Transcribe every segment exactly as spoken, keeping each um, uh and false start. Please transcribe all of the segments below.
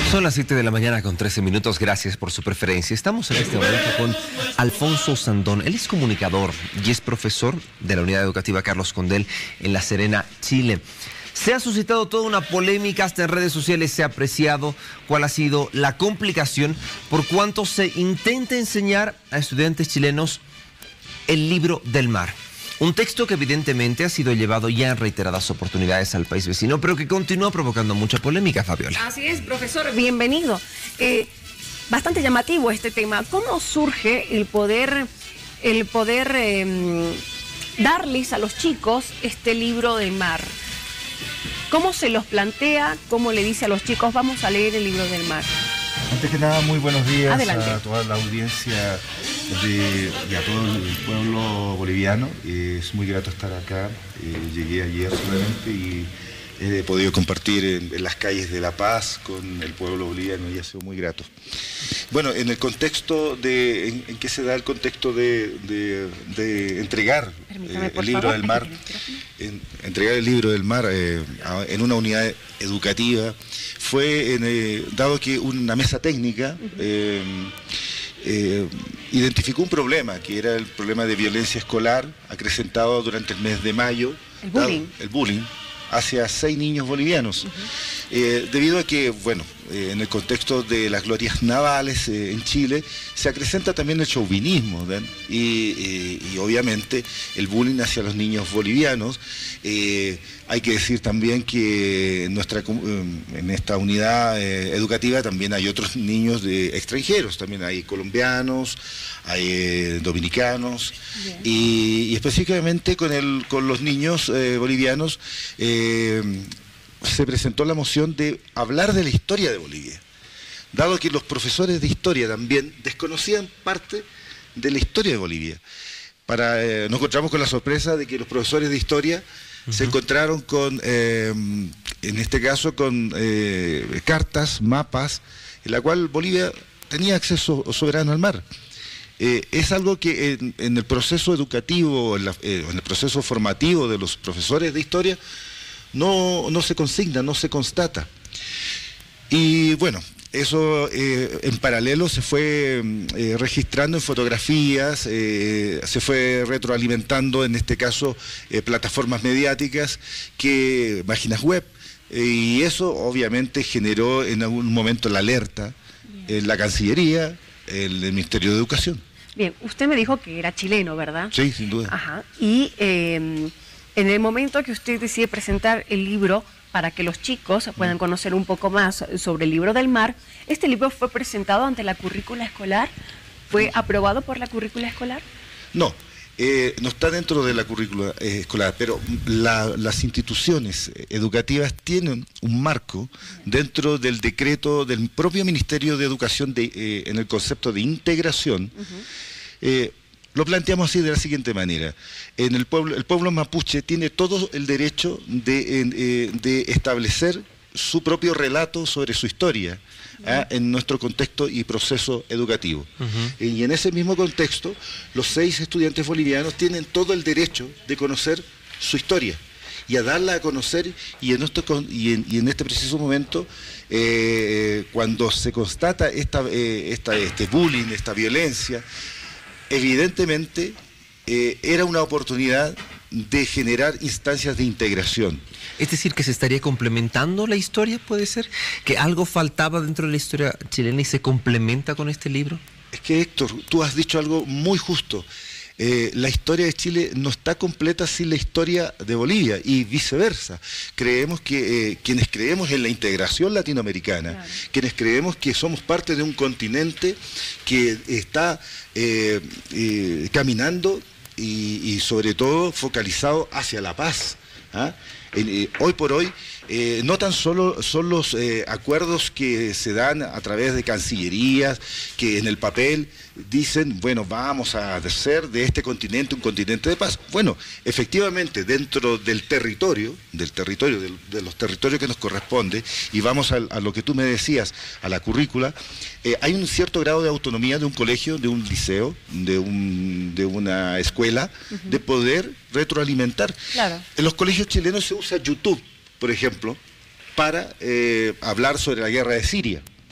Son las siete de la mañana con trece minutos, gracias por su preferencia. Estamos en este momento con Alfonso Sandón. Él es comunicador y es profesor de la Unidad Educativa Carlos Condel en La Serena, Chile. Se ha suscitado toda una polémica, hasta en redes sociales se ha apreciado cuál ha sido la complicación por cuanto se intenta enseñar a estudiantes chilenos el libro del mar. Un texto que evidentemente ha sido llevado ya en reiteradas oportunidades al país vecino, pero que continúa provocando mucha polémica, Fabiola. Así es, profesor, bienvenido. Eh, bastante llamativo este tema. ¿Cómo surge el poder, el poder eh, darles a los chicos este libro del mar? ¿Cómo se los plantea? ¿Cómo le dice a los chicos, vamos a leer el libro del mar? Antes que nada, muy buenos días. Adelante. A toda la audiencia de, y a todo el pueblo boliviano. Eh, es muy grato estar acá. Eh, llegué ayer solamente y he podido compartir en, en las calles de La Paz con el pueblo boliviano y ha sido muy grato. Bueno, en el contexto de, en, en qué se da el contexto de, de, de entregar eh, el libro del mar, en, entregar el libro del mar eh, a, en una unidad educativa, fue en, eh, dado que una mesa técnica eh, eh, identificó un problema, que era el problema de violencia escolar acrecentado durante el mes de mayo, el bullying, dado, el bullying hacia seis niños bolivianos, uh-huh. eh, debido a que, bueno, eh, en el contexto de las glorias navales eh, en Chile, se acrecenta también el chauvinismo, y, y, y obviamente el bullying hacia los niños bolivianos. Eh, hay que decir también que en, nuestra, en esta unidad eh, educativa también hay otros niños de extranjeros, también hay colombianos, hay eh, dominicanos, y, y específicamente con, el, con los niños eh, bolivianos eh, se presentó la moción de hablar de la historia de Bolivia, dado que los profesores de historia también desconocían parte de la historia de Bolivia. Para, eh, nos encontramos con la sorpresa de que los profesores de historia uh-huh. se encontraron con, eh, en este caso, con eh, cartas, mapas, en la cual Bolivia tenía acceso soberano al mar. Eh, es algo que en, en el proceso educativo, en, la, eh, en el proceso formativo de los profesores de historia, no, no se consigna, no se constata. Y bueno, eso eh, en paralelo se fue eh, registrando en fotografías, eh, se fue retroalimentando, en este caso, eh, plataformas mediáticas, que páginas web, eh, y eso obviamente generó en algún momento la alerta en la Cancillería, el, el Ministerio de Educación. Bien, usted me dijo que era chileno, ¿verdad? Sí, sin duda. Ajá. Y eh, en el momento que usted decide presentar el libro para que los chicos puedan conocer un poco más sobre el libro del mar, ¿este libro fue presentado ante la currícula escolar? ¿Fue aprobado por la currícula escolar? No, eh, no está dentro de la currícula eh, escolar, pero la, las instituciones educativas tienen un marco dentro del decreto del propio Ministerio de Educación de, eh, en el concepto de integración. Uh-huh. eh, Lo planteamos así de la siguiente manera. En el pueblo, el pueblo mapuche tiene todo el derecho de, eh, de establecer su propio relato sobre su historia, ¿eh? en nuestro contexto y proceso educativo. Uh-huh. Y en ese mismo contexto, los seis estudiantes bolivianos tienen todo el derecho de conocer su historia y a darla a conocer, y en, esto, y en, y en este preciso momento, eh, cuando se constata esta, eh, esta, este bullying, esta violencia, evidentemente eh, era una oportunidad de generar instancias de integración. Es decir, que se estaría complementando la historia, ¿puede ser? ¿Que algo faltaba dentro de la historia chilena y se complementa con este libro? Es que, Héctor, tú has dicho algo muy justo. Eh, la historia de Chile no está completa sin la historia de Bolivia y viceversa. Creemos que eh, quienes creemos en la integración latinoamericana, claro. quienes creemos que somos parte de un continente que está eh, eh, caminando y, y sobre todo focalizado hacia la paz. ¿Ah? Eh, hoy por hoy, eh, no tan solo son los eh, acuerdos que se dan a través de cancillerías, que en el papel dicen, bueno, vamos a hacer de este continente un continente de paz. Bueno, efectivamente, dentro del territorio, del territorio, de, de los territorios que nos corresponde, y vamos a, a lo que tú me decías, a la currícula, eh, hay un cierto grado de autonomía de un colegio, de un liceo, de, un, de una escuela, uh-huh. de poder retroalimentar. Claro. En los colegios chilenos se usa YouTube, por ejemplo, para eh, hablar sobre la guerra de Siria.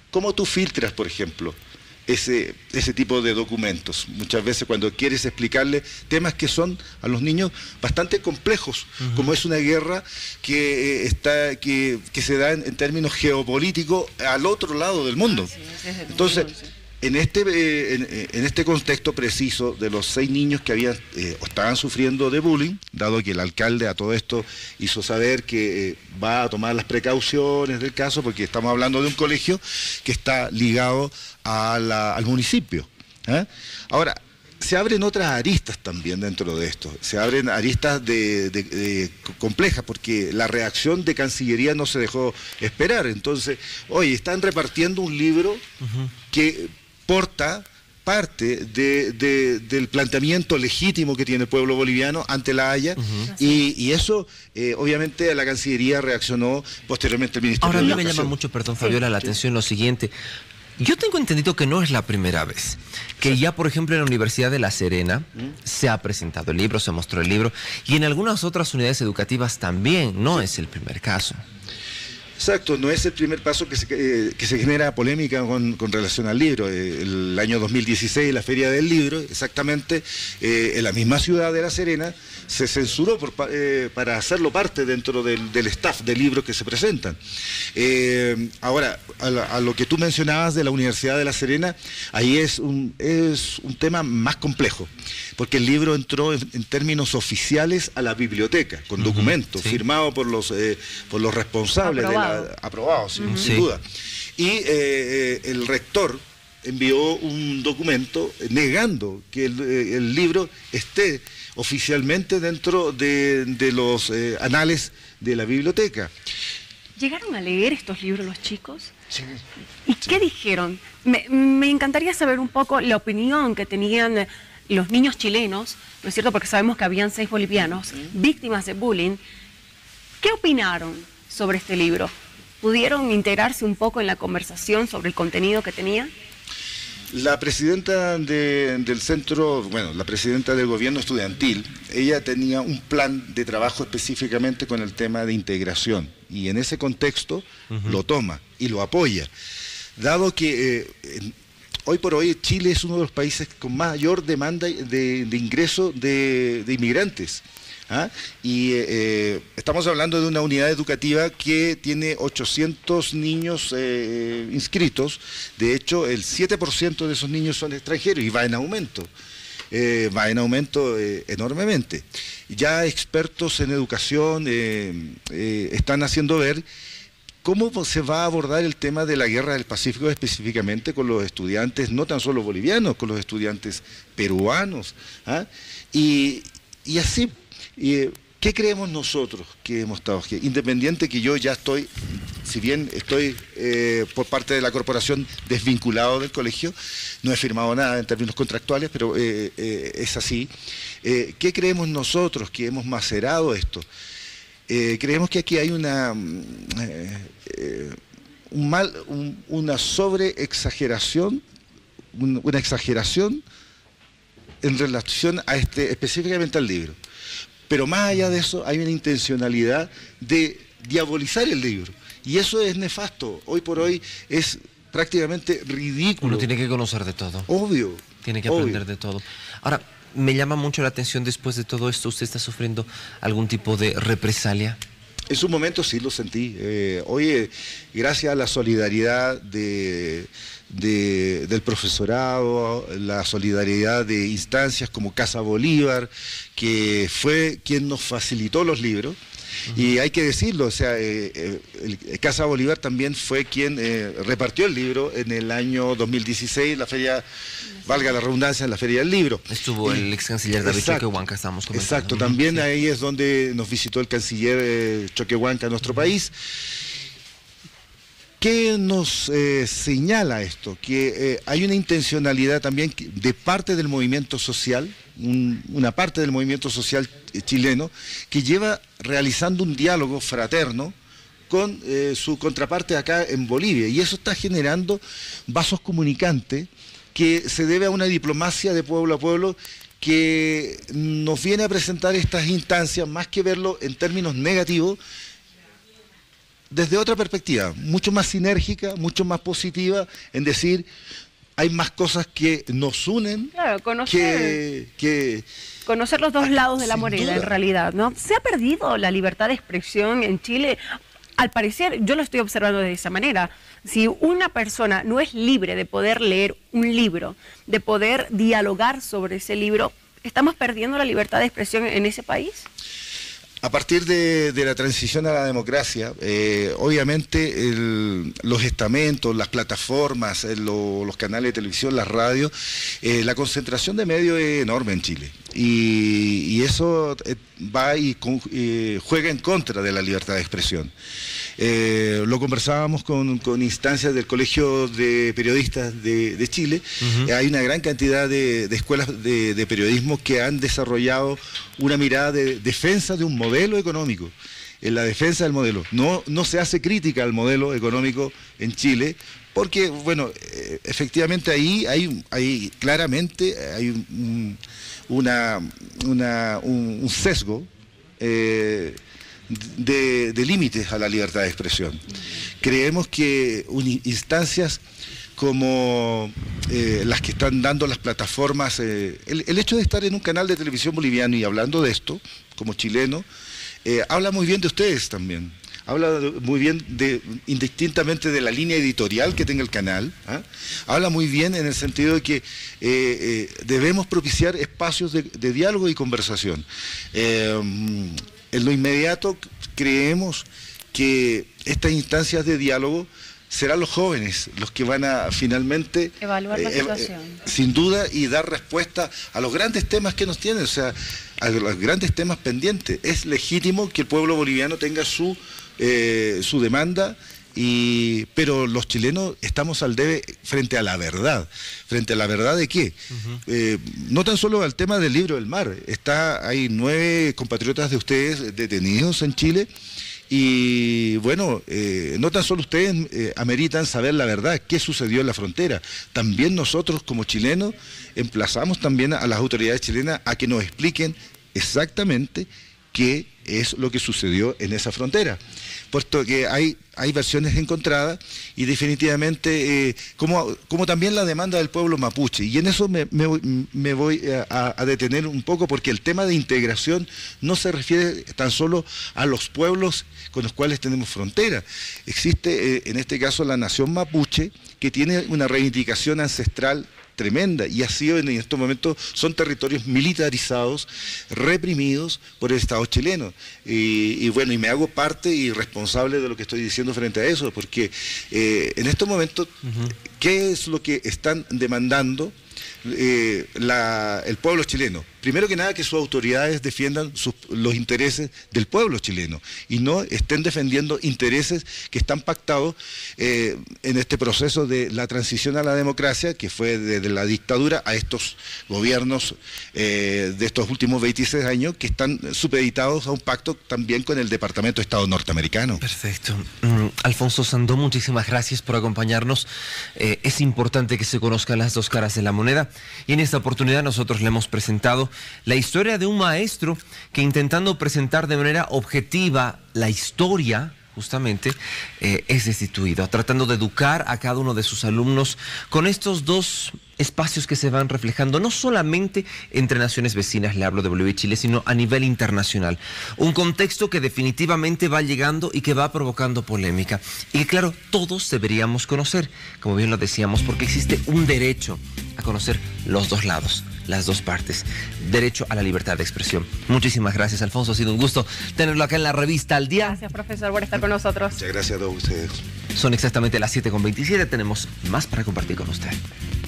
¿Cómo tú filtras, por ejemplo, ese, ese tipo de documentos? Muchas veces cuando quieres explicarle temas que son a los niños bastante complejos, uh-huh. como es una guerra que, eh, está, que, que se da en, en términos geopolíticos al otro lado del mundo. Ah, sí, ese es el Entonces, en este, eh, en, en este contexto preciso de los seis niños que habían eh, o estaban sufriendo de bullying, dado que el alcalde a todo esto hizo saber que eh, va a tomar las precauciones del caso, porque estamos hablando de un colegio que está ligado a la, al municipio. ¿eh? Ahora, se abren otras aristas también dentro de esto, se abren aristas de, de, de complejas, porque la reacción de Cancillería no se dejó esperar. Entonces, oye, están repartiendo un libro uh-huh. que porta parte de, de, del planteamiento legítimo que tiene el pueblo boliviano ante la Haya, uh-huh. y, y eso, eh, obviamente, la Cancillería reaccionó, posteriormente el Ministerio Ahora, de a mí me llama mucho, perdón, Fabiola, sí, la sí. atención lo siguiente. Yo tengo entendido que no es la primera vez, que ya, por ejemplo, en la Universidad de La Serena ¿Mm? se ha presentado el libro, se mostró el libro, y en algunas otras unidades educativas también no sí. es el primer caso. Exacto, no es el primer paso que se, eh, que se genera polémica con, con relación al libro. Eh, el año dos mil dieciséis, la Feria del Libro, exactamente, eh, en la misma ciudad de La Serena, se censuró por, eh, para hacerlo parte dentro del, del staff de libros que se presentan. Eh, ahora, a, la, a lo que tú mencionabas de la Universidad de La Serena, ahí es un, es un tema más complejo, porque el libro entró en, en términos oficiales a la biblioteca, con documentos, uh-huh, sí. firmado por los, eh, por los responsables de la aprobado, sí, uh-huh. sin duda. Y eh, el rector envió un documento negando que el, el libro esté oficialmente dentro de, de los eh, anales de la biblioteca. ¿Llegaron a leer estos libros los chicos? Sí. ¿Y sí. qué dijeron? Me, me encantaría saber un poco la opinión que tenían los niños chilenos, ¿no es cierto? Porque sabemos que habían seis bolivianos uh-huh. víctimas de bullying. ¿Qué opinaron sobre este libro? ¿Pudieron integrarse un poco en la conversación sobre el contenido que tenía? La presidenta de, del centro, bueno, la presidenta del gobierno estudiantil, ella tenía un plan de trabajo específicamente con el tema de integración, y en ese contexto uh-huh. lo toma y lo apoya, dado que eh, hoy por hoy Chile es uno de los países con mayor demanda de, de ingreso de, de inmigrantes. ¿Ah? Y eh, estamos hablando de una unidad educativa que tiene ochocientos niños eh, inscritos. De hecho, el siete por ciento de esos niños son extranjeros y va en aumento. Eh, va en aumento eh, enormemente. Ya expertos en educación eh, eh, están haciendo ver cómo se va a abordar el tema de la guerra del Pacífico, específicamente con los estudiantes, no tan solo bolivianos, con los estudiantes peruanos. ¿ah? Y, y así... ¿Y qué creemos nosotros que hemos estado aquí? Independiente que yo ya estoy, si bien estoy eh, por parte de la corporación desvinculado del colegio, no he firmado nada en términos contractuales, pero eh, eh, es así. Eh, ¿Qué creemos nosotros que hemos macerado esto? Eh, creemos que aquí hay una, eh, eh, un mal, un, una sobreexageración, un, una exageración en relación a este, específicamente al libro. Pero más allá de eso hay una intencionalidad de diabolizar el libro. Y eso es nefasto. Hoy por hoy es prácticamente ridículo. Uno tiene que conocer de todo. Obvio. Tiene que aprender obvio. de todo. Ahora, me llama mucho la atención, después de todo esto, ¿usted está sufriendo algún tipo de represalia? En su momento sí lo sentí. Eh, hoy, gracias a la solidaridad de... De, del profesorado, la solidaridad de instancias como Casa Bolívar, que fue quien nos facilitó los libros. Uh-huh. Y hay que decirlo, o sea, eh, eh, el Casa Bolívar también fue quien eh, repartió el libro en el año dos mil dieciséis, la feria, valga la redundancia, en la Feria del Libro. Estuvo y, el ex canciller David Choquehuanca, estábamos comentando. Exacto, también sí. Ahí es donde nos visitó el canciller eh, Choquehuanca a nuestro uh-huh. país. ¿Qué nos eh, señala esto? Que eh, hay una intencionalidad también de parte del movimiento social, un, una parte del movimiento social chileno, que lleva realizando un diálogo fraterno con eh, su contraparte acá en Bolivia, y eso está generando vasos comunicantes que se debe a una diplomacia de pueblo a pueblo que nos viene a presentar estas instancias, más que verlo en términos negativos, desde otra perspectiva, mucho más sinérgica, mucho más positiva, en decir, hay más cosas que nos unen claro, conocer, que, que... Conocer los dos lados de la sin moneda, duda. en realidad, ¿no? ¿Se ha perdido la libertad de expresión en Chile? Al parecer, yo lo estoy observando de esa manera. Si una persona no es libre de poder leer un libro, de poder dialogar sobre ese libro, ¿estamos perdiendo la libertad de expresión en ese país? A partir de, de la transición a la democracia, eh, obviamente el, los estamentos, las plataformas, eh, lo, los canales de televisión, las radios, eh, la concentración de medios es enorme en Chile. Y, y eso eh, va y con, eh, juega en contra de la libertad de expresión. Eh, lo conversábamos con, con instancias del Colegio de Periodistas de, de Chile. Uh-huh. eh, hay una gran cantidad de, de escuelas de, de periodismo que han desarrollado una mirada de defensa de un modelo económico, en la defensa del modelo. No, no se hace crítica al modelo económico en Chile, porque, bueno, eh, efectivamente ahí hay, hay claramente hay un, una, una, un, un sesgo eh, de, de límites a la libertad de expresión. Creemos que un, instancias como eh, las que están dando las plataformas, eh, el, el hecho de estar en un canal de televisión boliviano y hablando de esto, como chileno, eh, habla muy bien de ustedes también. Habla de, muy bien, de, indistintamente de la línea editorial que tenga el canal, ¿eh? Habla muy bien en el sentido de que eh, eh, debemos propiciar espacios de, de diálogo y conversación. Eh, en lo inmediato creemos que estas instancias de diálogo serán los jóvenes los que van a finalmente evaluar la eh, situación. Eh, sin duda, y dar respuesta a los grandes temas que nos tienen, o sea, a los grandes temas pendientes. Es legítimo que el pueblo boliviano tenga su, eh, su demanda, y, pero los chilenos estamos al debe frente a la verdad. ¿Frente a la verdad de qué? Uh-huh. eh, no tan solo al tema del libro del mar. Está, hay nueve compatriotas de ustedes detenidos en Chile. Y bueno, eh, no tan solo ustedes eh, ameritan saber la verdad, qué sucedió en la frontera. También nosotros como chilenos emplazamos también a las autoridades chilenas a que nos expliquen exactamente qué es lo que sucedió en esa frontera. Puesto que hay, hay versiones encontradas y definitivamente, eh, como, como también la demanda del pueblo mapuche. Y en eso me, me, me voy a, a detener un poco, porque el tema de integración no se refiere tan solo a los pueblos con los cuales tenemos frontera. Existe eh, en este caso la nación mapuche, que tiene una reivindicación ancestral tremenda, y así en estos momentos son territorios militarizados, reprimidos por el Estado chileno. Y, y bueno, y me hago parte y responsable de lo que estoy diciendo frente a eso, porque eh, en estos momentos, uh-huh. ¿qué es lo que están demandando eh, la, el pueblo chileno? Primero que nada, que sus autoridades defiendan sus, los intereses del pueblo chileno y no estén defendiendo intereses que están pactados eh, en este proceso de la transición a la democracia, que fue desde la dictadura a estos gobiernos eh, de estos últimos veintiséis años, que están supeditados a un pacto también con el Departamento de Estado norteamericano. Perfecto. Mm, Alfonso Sandón, muchísimas gracias por acompañarnos. Eh, es importante que se conozcan las dos caras de la moneda, y en esta oportunidad nosotros le hemos presentado la historia de un maestro que, intentando presentar de manera objetiva la historia, justamente, eh, es destituido, tratando de educar a cada uno de sus alumnos con estos dos espacios que se van reflejando, no solamente entre naciones vecinas, le hablo de Bolivia y Chile, sino a nivel internacional. Un contexto que definitivamente va llegando y que va provocando polémica. Y que, claro, todos deberíamos conocer, como bien lo decíamos, porque existe un derecho a conocer los dos lados, las dos partes. Derecho a la libertad de expresión. Muchísimas gracias, Alfonso. Ha sido un gusto tenerlo acá en la revista Al Día. Gracias, profesor, por estar con nosotros. Muchas gracias a todos ustedes. Son exactamente las siete con veintisiete. Tenemos más para compartir con usted.